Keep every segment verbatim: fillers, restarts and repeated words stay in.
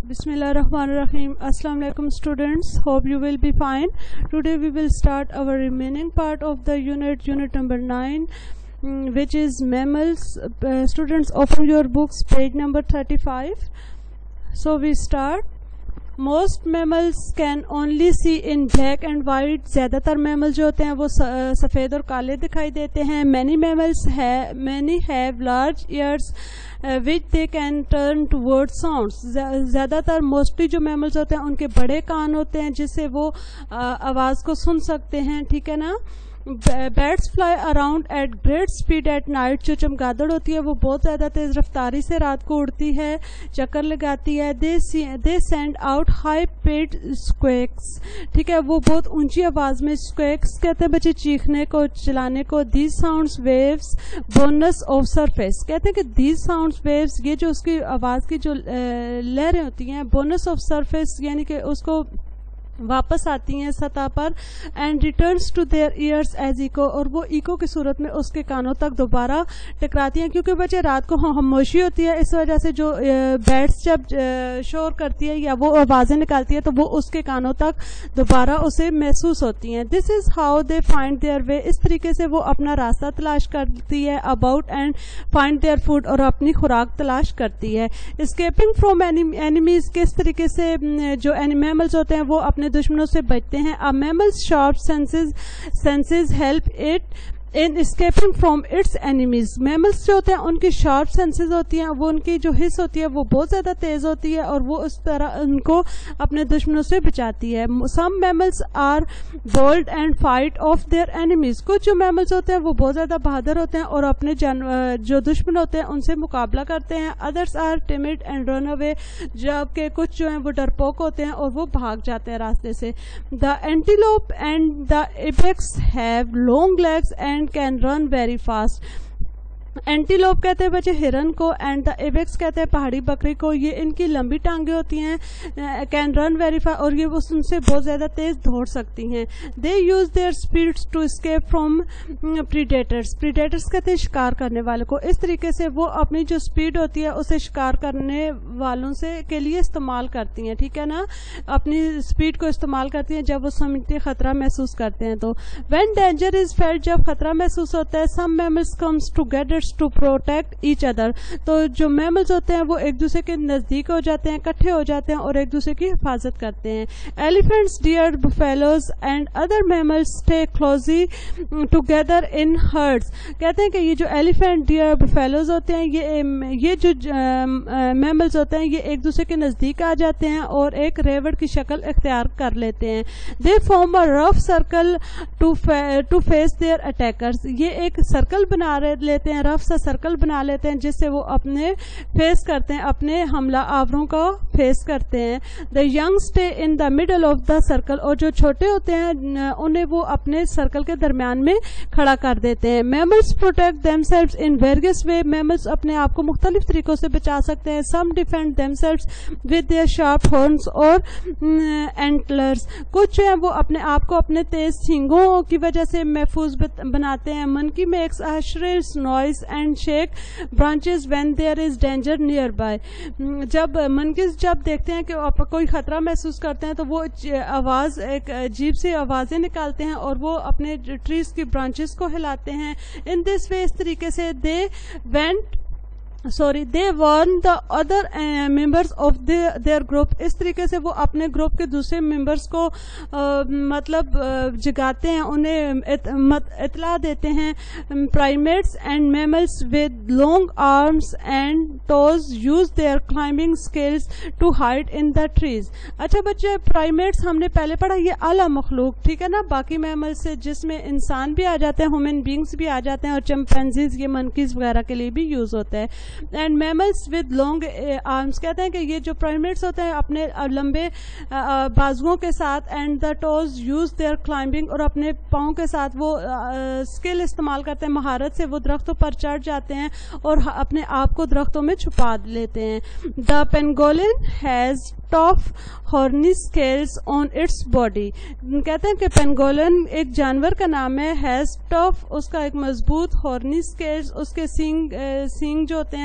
Bismillahirrahmanirrahim. Assalamu alaikum students. Hope you will be fine. Today we will start our remaining part of the unit, unit number nine, which is mammals. Uh, students, open your books, page number thirty-five. So we start. Most mammals can only see in black and white. ज़्यादातर mammal जो होते हैं वो सफ़ेद और काले दिखाई देते हैं. Many mammals have many have large ears uh, which they can turn towards sounds. ज़्यादातर मोस्टली जो मैमल्स होते हैं उनके बड़े कान होते हैं जिससे वो आवाज़ को सुन सकते हैं. ठीक है ना. Birds fly around at great speed at night. जो चमगादड़ होती है वो बहुत ज़्यादा तेज़ रफ्तारी से रात को उड़ती है, चक्कर लगाती है. They they send out high pitched squeaks. ठीक है, वो बहुत ऊंची आवाज़ में squeaks कहते हैं बच्चे चीखने को, चलाने को. These sounds waves bonus of surface. कहते हैं कि these sounds waves, ये जो उसकी आवाज़ की जो लहरें होती हैं, bonus of surface यानी कि उसको वापस आती हैं सतह पर. And returns to their ears as echo, और वो इको की सूरत में उसके कानों तक दोबारा टकराती हैं. क्योंकि बच्चे रात को खामोशी होती है, इस वजह से जो बैट्स जब शोर करती है या वो आवाज़ें निकालती है तो वो उसके कानों तक दोबारा उसे महसूस होती हैं. This is how they find their way. इस तरीके से वो अपना रास्ता तलाश करती है. About and find their food, और अपनी खुराक तलाश करती है. एस्केपिंग फ्रॉम एनिमीज, किस तरीके से जो मैमल्स होते हैं वो अपने दुश्मनों से बचते हैं. A mammals sharp senses senses help it in escaping from its enemies. Mammals जो होते हैं उनकी शार्प सेंसेस होती हैं, वो उनकी जो हिस होती है वो बहुत ज़्यादा तेज़ होती है और वो उस तरह उनको अपने दुश्मनों से बचाती है. Some mammals are bold and fight off their enemies. कुछ जो मैमल्स होते हैं वो बहुत ज़्यादा बहादुर होते हैं और अपने जो दुश्मन होते हैं उनसे मुकाबला करते हैं. Others are timid and run away, जबकि कुछ जो हैं वो डरपोक होते हैं और वो भाग जाते हैं रास्ते से. The antelope and the ibex have long legs and can run very fast. Antelope कहते हैं बच्चे हिरन को, एंड द इबेक्स कहते हैं पहाड़ी बकरी को. ये इनकी लंबी टांगे होती हैं. कैन रन वेरी फास्ट, और ये वो उनसे बहुत ज़्यादा तेज दौड़ सकती हैं. They use their speeds to escape from predators. Predators कहते हैं शिकार करने वालों को. इस तरीके से वो अपनी जो स्पीड होती है उसे शिकार करने वालों से के लिए इस्तेमाल करती हैं. ठीक है ना, अपनी स्पीड को इस्तेमाल करती हैं जब वो समझते खतरा महसूस करते हैं. तो व्हेन डेंजर इज फेल्ट, जब खतरा महसूस होता है, some mammals comes together to protect each other. तो जो मैमल्स होते हैं वो एक दूसरे के नजदीक हो जाते हैं, इकट्ठे हो जाते हैं और एक दूसरे की हिफाजत करते हैं. Elephants, deer, buffaloes and other mammals stay closely together in herds. कहते हैं कि ये जो एलिफेंट, डियर, बुफेलोज होते हैं ये ये जो मैमल्स होते हैं ये एक दूसरे के नजदीक आ जाते हैं और एक रेवड़ की शक्ल इख्तियार कर लेते हैं. They form a rough circle to to face their attackers. ये एक सर्कल बना लेते हैं, रफ सा सर्कल बना लेते हैं जिससे वो अपने फेस करते हैं, अपने हमला आवरों का फेस करते हैं. The young stay in the middle of the circle, और जो छोटे होते हैं उन्हें वो अपने सर्कल के दरमियान में खड़ा कर देते हैं. Mammals protect themselves in various way. Mammals अपने आप को मुख्तलिफ तरीकों से बचा सकते हैं. Some defend themselves with their sharp horns और एंटलर्स. कुछ जो है वो अपने आप को अपने तेज सींगों की वजह से महफूज बनाते हैं. Monkey makes a shrill noise and shake branches when there is danger nearby. जब मंकीज जब देखते हैं कि कोई खतरा महसूस करते हैं तो वो आवाज एक अजीब सी आवाजें निकालते हैं और वो अपने ट्रीज की ब्रांचेस को हिलाते हैं. इन दिस वे, इस तरीके से they went sorry they warn the other members of their group. इस तरीके से वो अपने ग्रुप के दूसरे मेंबर्स को uh, मतलब uh, जगाते हैं, उन्हें इत, मत, इतला देते हैं. Primates and mammals with long arms and toes use their climbing skills to hide in the trees. अच्छा बच्चे, प्राइमेट्स हमने पहले पढ़ा, ये आला मखलूक, ठीक है ना, बाकी मैमल्स से जिसमें इंसान भी आ जाते हैं, ह्यूमन बींग्स भी आ जाते हैं, और चिंपैंजीज, ये मंकीज वगैरह के लिए भी यूज होता है. And mammals with long arms, कहते हैं कि ये जो प्राइमेट्स होते हैं अपने लंबे बाजुओं के साथ, and the toes use their climbing, और अपने पाँव के साथ वो स्किल इस्तेमाल करते हैं, महारत से वो दरख्तों पर चढ़ जाते हैं और अपने आप को दरख्तों में छुपा लेते हैं. The pangolin has tough horny scales on its body. कहते हैं कि पेंगोलिन एक जानवर का नाम है. हैज टफ, उसका एक मजबूत, हॉर्नी स्केल्स, उसके सींग सींग जो होते हैं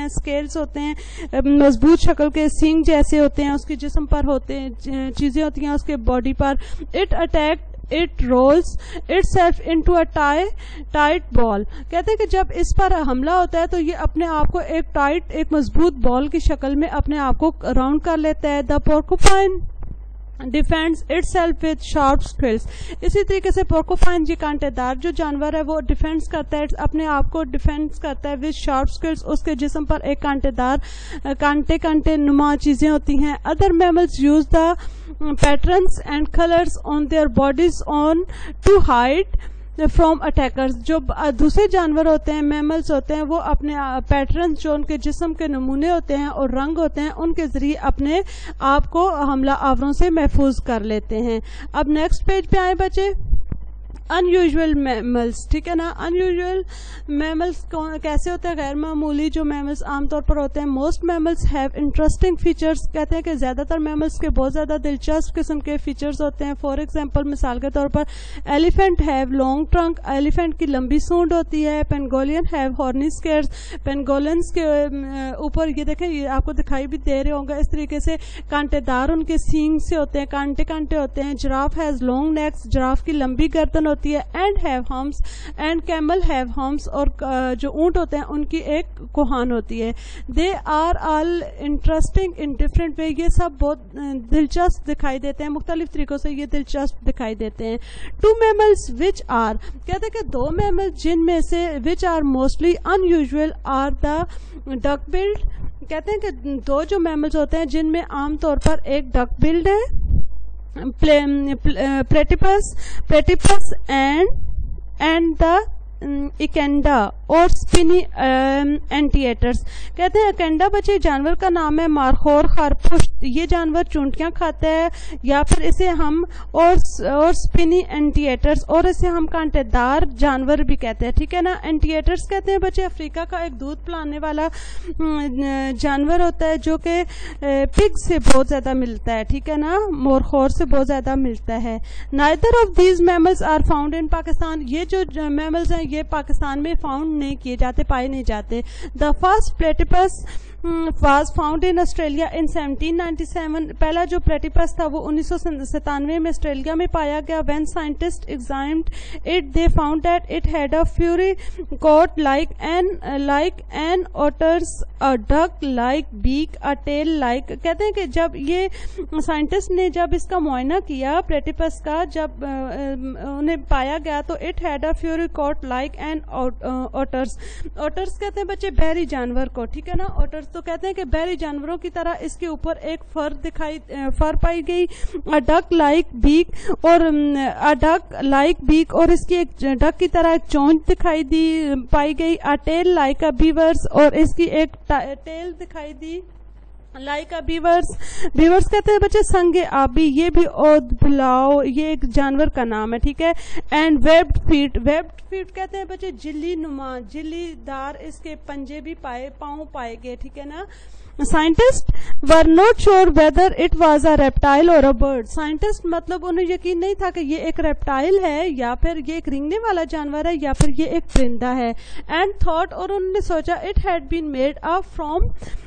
ہیں, اسکیلز ہوتے ہیں, مضبوط شکل کے سینگ جیسے ہوتے ہیں, اس کے جسم پر ہوتے ہیں چیزیں ہوتی ہیں اس کے باڈی پر. It attack It rolls itself into a tie tight ball. کہتے ہیں کہ جب اس پر حملہ ہوتا ہے تو یہ اپنے آپ کو ایک ٹائٹ ایک مضبوط بال کی شکل میں اپنے آپ کو راؤنڈ کر لیتا ہے. The porcupine defends itself with sharp skills. اسی طریقے سے پورکوفائن یہ کانٹے دار جو جانور ہے وہ ڈیفینس کرتا ہے اپنے آپ کو ڈیفینس کرتا ہے وتھ شارپ اسکلز. اس کے جسم پر ایک کانٹے دار کانٹے کانٹے نما چیزیں ہوتی ہیں. Other mammals use the patterns and colours on their bodies on to hide from attackers. جو دوسرے جانور ہوتے ہیں میملز ہوتے ہیں وہ اپنے پیٹرنز جو ان کے جسم کے نمونے ہوتے ہیں اور رنگ ہوتے ہیں ان کے ذریعے اپنے آپ کو حملہ آوروں سے محفوظ کر لیتے ہیں. اب نیکسٹ پیج پہ آئے بچے. ان یوزول میملس, ٹھیک ہے نا. ان یوزول میملس کیسے ہوتے ہیں؟ غیر معمولی جو میملس عام طور پر ہوتے ہیں. Most mammals have interesting features. کہتے ہیں کہ زیادہ تر میملس کے بہت زیادہ دلچسپ قسم کے فیچرز ہوتے ہیں. فار ایگزامپل مثال کے طور پر elephant have long trunk, elephant کی لمبی سونڈ ہوتی ہے. Pangolin have horny squares, pangolins کے اوپر یہ دیکھیں یہ آپ کو دکھائی بھی دے رہے ہوں گے اس طریقے سے کانٹے دار ان کے سینگ سے ہوتے ہیں, کانٹے کانٹے ہوتے ہیں. Giraffe has long necks, giraffe کی لمبی گردن ہوتی ہے. And have horns, and camel have horns, اور جو اونٹ ہوتے ہیں ان کی ایک کوہان ہوتی ہے. They are all interesting in different way. یہ سب بہت دلچسپ دکھائی دیتے ہیں, مختلف طریقوں سے یہ دلچسپ دکھائی دیتے ہیں. ٹو میملس وچ آر, کہتے ہیں کہ دو میمل جن میں سے which are mostly unusual are the duck billed. کہتے ہیں کہ دو جو میملز ہوتے ہیں جن میں عام طور پر ایک ڈک بلڈ ہے, platypus platypus and and the ایکنڈا اور اسپنی اینٹیٹرس. کہتے ہیں ایکنڈا بچے جانور کا نام ہے, مارخور خرپشت. یہ جانور چونٹیاں کھاتا ہے یا پھر اسے ہم اور اور اسپنی اینٹیٹرس, اور اسے ہم کانٹے دار جانور بھی کہتے ہیں, ٹھیک ہے نا. اینٹیٹرس کہتے ہیں بچے افریقہ کا ایک دودھ پلانے والا جانور ہوتا ہے جو کہ پگ سے بہت زیادہ ملتا ہے, ٹھیک ہے نا, مورخور سے بہت زیادہ ملتا ہے. Neither of these mammals are found in Pakistan. یہ جو میملز ہیں یہ پاکستان میں فاؤنڈ نہیں کیے جاتے, پائے نہیں جاتے. The first platypus was found in Australia in seventeen ninety seven. پہلا جو پلیٹیپس تھا وہ انیس سو ستانوے میں آسٹریلیا میں پایا گیا. When scientist examined it they found that it had a furry coat like an like an otters, a duck like beak, a tail like. کہتے ہیں کہ جب یہ سائنٹسٹ نے جب اس کا معائنہ کیا پلیٹیپس کا, جب انہیں پایا گیا تو it had a furry coat like an otters. Otters کہتے ہیں بچے بحری جانور کو, ٹھیک ہے نا. اوٹرس تو کہتے ہیں کہ بحری جانوروں کی طرح اس کے اوپر ایک فر دکھائی فر پائی گئی. ڈک لائک بیک اور ڈک لائک بیک اور اس کی ایک ڈک کی طرح ایک چونچ دکھائی دی پائی گئی. ٹیل لائک اے بیورس, اور اس کی ایک ٹیل دکھائی دی لائک اے بیورس. بیورس کہتے ہیں بچے سنگ آبی, یہ بھی اود بلاؤ یہ ایک جانور کا نام ہے, ٹھیک ہے. And webbed feet, webbed feet کہتے ہیں بچے جلی نما, جلی دار اس کے پنجے بھی پائے پاؤں پائے گئے, ٹھیک ہے نا. Scientist were not sure whether it was a reptile or a bird. Scientist مطلب انہیں یقین نہیں تھا کہ یہ ایک ریپٹائل ہے یا پھر یہ ایک رینگنے والا جانور ہے یا پھر یہ ایک پرندہ ہے. اینڈ تھاٹ, اور انہوں نے سوچا it had been made up from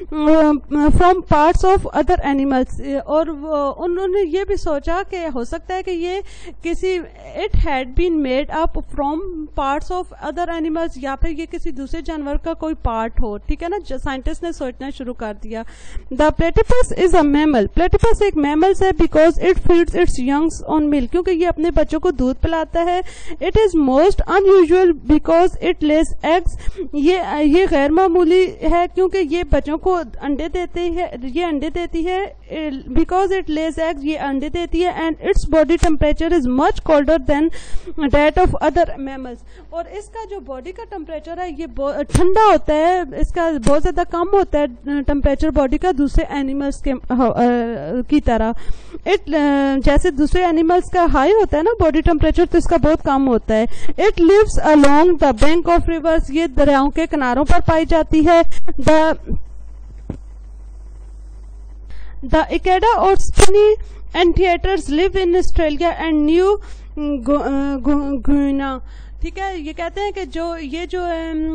from parts of other animals, اور انہوں نے یہ بھی سوچا کہ ہو سکتا ہے کہ یہ کسی it had been made up from parts of other animals, یا پھر یہ کسی دوسرے جانور کا کوئی پارٹ ہو, ٹھیک ہے نا. سائنٹسٹ نے سوچنا شروع کر دیا. دا پلیٹیپس از اے میمل. پلیٹیپس ایک میملس ہے because it feeds its youngs on milk, کیونکہ یہ اپنے بچوں کو دودھ پلاتا ہے. It is most unusual because it lays eggs. یہ یہ غیر معمولی ہے کیونکہ یہ بچوں کو انڈے دیتے ہے, یہ انڈے دیتی ہے. بیکاز اٹ لیز ایگز, یہ انڈے دیتی ہے. And its body temperature is much colder than that of other mammals. اور اس کا جو باڈی کا ٹیمپریچر ہے یہ ٹھنڈا ہوتا ہے, اس کا بہت زیادہ کم ہوتا ہے ٹیمپریچر باڈی کا دوسرے اینیملس کے کی طرح. اٹ جیسے دوسرے اینیملس کا ہائی ہوتا ہے نا باڈی ٹیمپریچر, تو اس کا بہت کم ہوتا ہے. It lives along the bank of rivers, یہ دریاؤں کے کناروں پر پائی جاتی ہے. دا دا ایکیڈا اور spiny anteaters live in Australia and New Guinea. ٹھیک ہے. یہ کہتے ہیں کہ جو یہ جو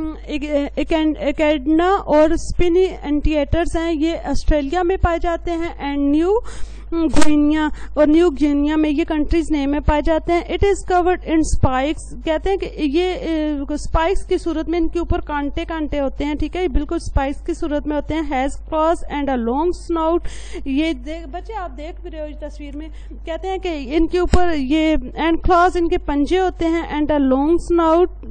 ایکیڈنا اور اسپنی اینٹیٹرز ہیں یہ آسٹریلیا میں پائے جاتے ہیں اینڈ نیو گوئنیا اور نیو گینیا میں یہ کنٹریز نیم میں پائے جاتے ہیں. It is covered in spikes. کہتے ہیں کہ یہ اسپائکس کی صورت میں ان کے اوپر کانٹے کانٹے ہوتے ہیں. ٹھیک ہے, یہ بالکل اسپائکس کی صورت میں ہوتے ہیں. Has claws and a long snout. یہ بچے آپ دیکھ بھی رہے ہو تصویر میں, کہتے ہیں کہ ان کے اوپر یہ اینڈ کلاس ان کے پنجے ہوتے ہیں and a long snout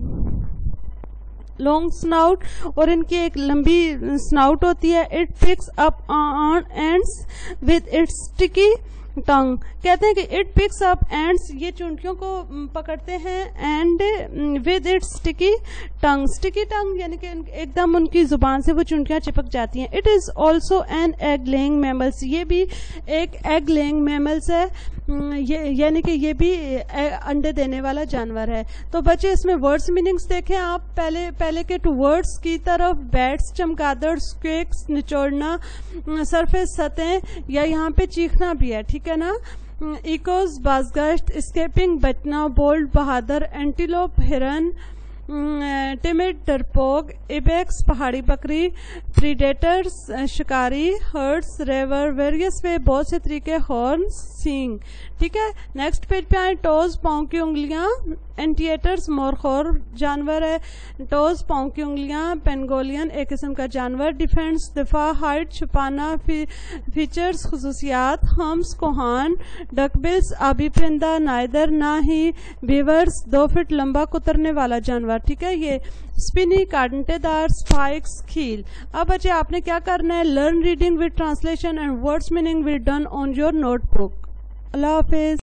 long snout اور ان کی ایک لمبی سناؤٹ ہوتی ہے. It picks up on ants with its sticky tongue. کہتے ہیں کہ اٹ پکس اپ اینڈس, یہ چونٹیوں کو پکڑتے ہیں, and with its sticky tongue. Sticky tongue یعنی کہ ایک دم ان کی زبان سے وہ چونٹیاں چپک جاتی ہیں. It is also an egg laying mammals. یہ بھی ایک ایگ لیئنگ میملس ہے, یعنی کہ یہ بھی انڈے دینے والا جانور ہے. تو بچے اس میں ورڈس میننگس دیکھیں آپ. پہلے پہلے کے ٹو ورڈس کی طرف بیٹس, چمگادڑ, اسکویکس, نچوڑنا, سرفیس سطح, یا یہاں پہ چیخنا بھی ہے. ٹھیک ہے نا. ایکوز بازگشت, اسکیپنگ بچنا, بولڈ بہادر, اینٹیلوپ ہرن, ٹیمڈ ڈرپوگ, ایبیکس پہاڑی بکری, پریڈیٹرز شکاری, ہرڈس ریور, ویریس وے بہت سے طریقے, ہارن سینگ. ٹھیک ہے. نیکسٹ پیج پہ آئیں. ٹوز پاؤں کی انگلیاں, اینٹیٹرز مورخور جانور ہے. ٹوز پاؤں کی انگلیاں, پینگولین ایک قسم کا جانور. ڈیفینس دفاع, ہائٹ چھپانا, فیچرز خصوصیات, ہمس کوہان, ڈکبلز آبی پرندہ, نائدر نہ ہی, بیورز دو فٹ لمبا کترنے والا جانور. ٹھیک ہے. یہ اسپنی کانٹے دار, اسپائکس کھیل. اب بچے آپ نے کیا کرنا ہے, learn reading with translation and words meaning will done on your notebook. اللہ حافظ.